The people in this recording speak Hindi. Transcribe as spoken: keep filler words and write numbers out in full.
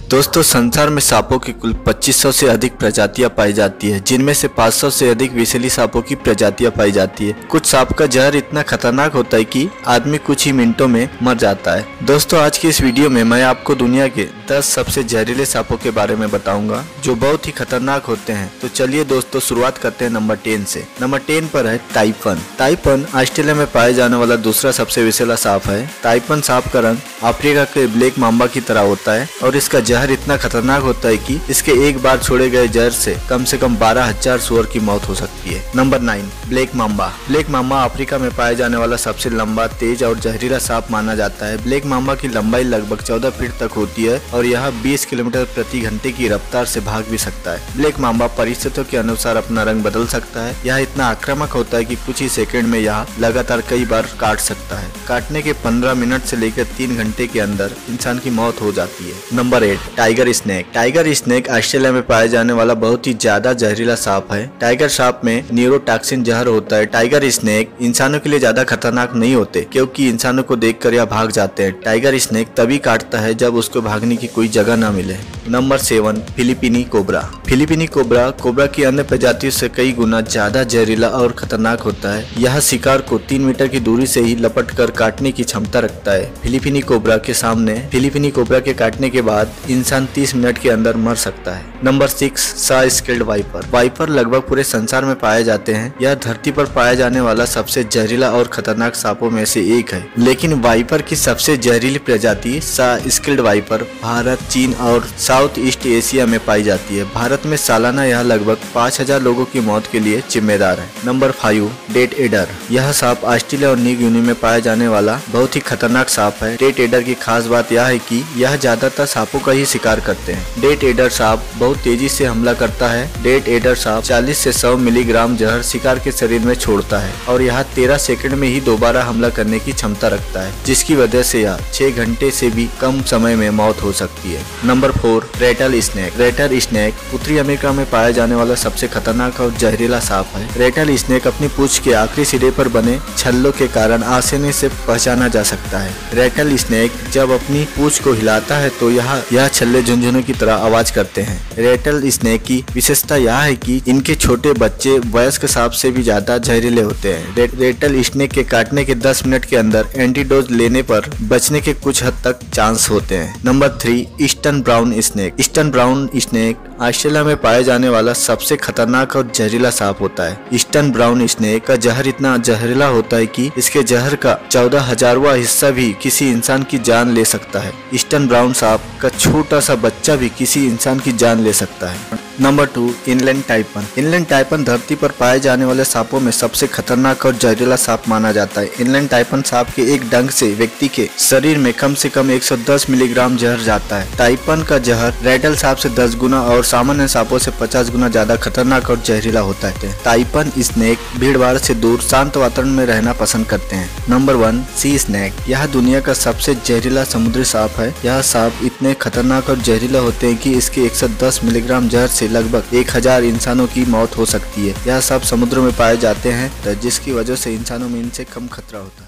दोस्तों, संसार में सांपों की कुल पच्चीस सौ से अधिक प्रजातियां पाई जाती है, जिनमें से पाँच सौ से अधिक विषैली सांपों की प्रजातियां पाई जाती है। कुछ सांप का जहर इतना खतरनाक होता है कि आदमी कुछ ही मिनटों में मर जाता है। दोस्तों, आज की इस वीडियो में मैं आपको दुनिया के दस सबसे जहरीले सांपों के बारे में बताऊंगा, जो बहुत ही खतरनाक होते हैं। तो चलिए दोस्तों, शुरुआत करते हैं नंबर टेन से। नंबर टेन पर है ताइपन। ताइपन ऑस्ट्रेलिया में पाए जाने वाला दूसरा सबसे विषैला सांप है। ताइपन सांप का रंग अफ्रीका के ब्लैक माम्बा की तरह होता है और इसका जहर इतना खतरनाक होता है कि इसके एक बार छोड़े गए जहर से कम से कम बारह हजार सुअर की मौत हो सकती है। Number nine, black mamba. Black mamba Africa में पाए जाने वाला सबसे लंबा, तेज और जहरीला सांप माना जाता है। ब्लैक माम्बा की लंबाई लगभग चौदह फीट तक होती है और यह बीस किलोमीटर प्रति घंटे की रफ्तार से भाग भी सकता है। ब्लैक माम्बा परिस्थितियों के अनुसार अपना रंग बदल सकता है। यह इतना आक्रामक होता है कि कुछ ही सेकंड में यह लगातार कई बार काट सकता है। काटने के पंद्रह मिनट से लेकर तीन घंटे के अंदर इंसान की मौत हो जाती है। Number eight, tiger snake. Tiger snake Australia में पाए जाने वाला बहुत ही ज्यादा जहरीला सांप है। टाइगर सांप में न्यूरोटॉक्सिन जहर होता है। टाइगर स्नेक इंसानों के लिए ज्यादा खतरनाक नहीं होते, क्योंकि इंसानों को देखकर यह भाग जाते हैं। टाइगर स्नेक तभी काटता है जब उसको भागने की कोई जगह न मिले। Number seven, Philippine cobra. Philippine cobra cobra की अन्य प्रजातियों से कई गुना ज्यादा जहरीला और खतरनाक होता है। यह शिकार को तीन मीटर की दूरी से ही लपट कर काटने की क्षमता रखता है। फिलीपीनी कोबरा के सामने फिलीपीनी कोबरा के काटने के बाद इंसान तीस मिनट के अंदर मर सकता है। Number six, saw scaled viper. Viper लगभग पूरे संसार में पाए जाते हैं। यह धरती पर पाया जाने वाला सबसे जहरीला और खतरनाक सांपों में से एक है, लेकिन वाइपर की सबसे जहरीली प्रजाति सा स्केल्ड वाइपर भारत, चीन और साउथ ईस्ट एशिया में पाई जाती है। भारत में सालाना यह लगभग पाँच हजार लोगों की मौत के लिए जिम्मेदार है। Number five, death adder. यह सांप ऑस्ट्रेलिया और न्यू गिनी में पाए जाने वाला बहुत ही खतरनाक सांप है। डेट एडर की खास बात यह है कि यह ज्यादातर सांपों का ही शिकार करते हैं। डेट एडर सांप बहुत तेजी से हमला करता है। डेट एडर सांप चालीस से सौ मिलीग्राम जहर शिकार के शरीर में छोड़ता है और यह तेरह सेकंड में ही दोबारा हमला करने की क्षमता रखता है, जिसकी वजह से यह छह घंटे से भी कम समय में मौत हो सकती है। Number four, rattlesnake. Rattlesnake उत्तरी अमेरिका में पाया जाने वाला सबसे खतरनाक और जहरीला सांप है। रेटल स्नेक अपनी पूंछ के आखिरी सिरे पर बने छल्लों के कारण आसानी से पहचाना जा सकता है। रेटल स्नेक जब अपनी पूंछ को हिलाता है तो यह यह छल्ले झुनझुनों की तरह आवाज करते हैं। रेटल स्नेक की विशेषता यह है कि इनके छोटे बच्चे वयस्क सांप से भी ज्यादा जहरीले होते हैं। रे, रेटल स्नेक के काटने के दस मिनट के अंदर एंटीडोज लेने पर बचने के कुछ हद तक चांस होते हैं। Number three, eastern brown snake. Eastern brown snake Australia में पाए जाने वाला सबसे खतरनाक और जहरीला सांप होता है। ईस्टर्न ब्राउन स्नेक का जहर इतना जहरीला होता है कि इसके जहर का चौदह हजारवा हिस्सा भी किसी इंसान की जान ले सकता है। ईस्टर्न ब्राउन सांप का छोटा सा बच्चा भी किसी इंसान की जान ले सकता है। Number two, inland taipan. Inland taipan धरती पर पाए जाने वाले सांपों में सबसे खतरनाक और जहरीला सांप माना जाता है। इनलैंड टाइपन सांप के एक डंक से व्यक्ति के शरीर में कम से कम एक सौ दस मिलीग्राम जहर जाता है। टाइपन का जहर रेटल सांप से दस गुना और सामान्य सांपों से पचास गुना ज्यादा खतरनाक और जहरीला होता है। टाइपन स्नेक भीड़भाड़ से दूर शांत वातावरण में रहना पसंद करते हैं। Number one, sea snake. यह दुनिया का सबसे जहरीला समुद्री सांप है। यह सांप इतने खतरनाक और जहरीला होते हैं कि इसके एक सौ दस मिलीग्राम जहर से लगभग एक हजार इंसानों की मौत हो सकती है। यह सब समुद्र में पाए जाते हैं, जिसकी वजह से इंसानों में इनसे कम खतरा होता है।